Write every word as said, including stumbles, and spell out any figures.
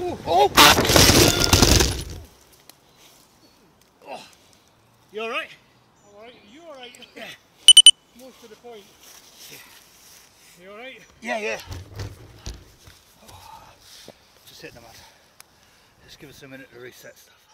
Oh! Oh! You alright? Alright, are you alright? Yeah. Most to the point. Yeah. You alright? Yeah, yeah. Oh. Just hit the mat. Just give us a minute to reset stuff.